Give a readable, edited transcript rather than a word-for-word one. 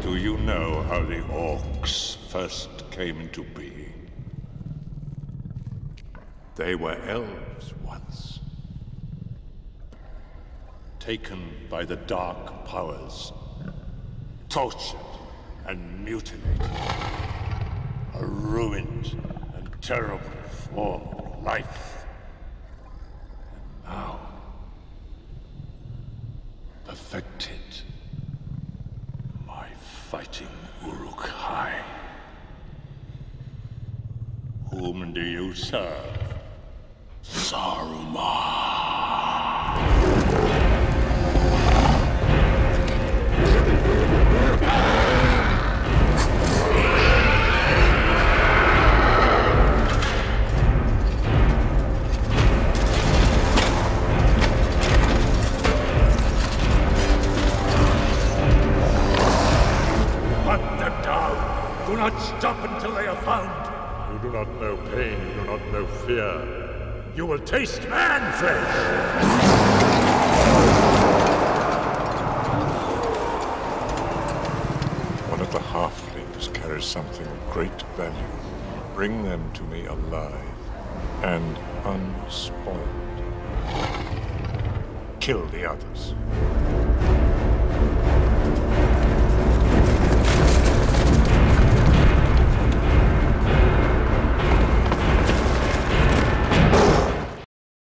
Do you know how the Orcs first came into being? They were elves once. Taken by the dark powers. Tortured and mutilated. A ruined and terrible form of life. And now, perfected. My fighting Uruk-hai. Whom do you serve? Saruman. Do not stop until they are found. You do not know pain, you do not know fear. You will taste man flesh! One of the halflings carries something of great value. Bring them to me alive and unspoiled. Kill the others.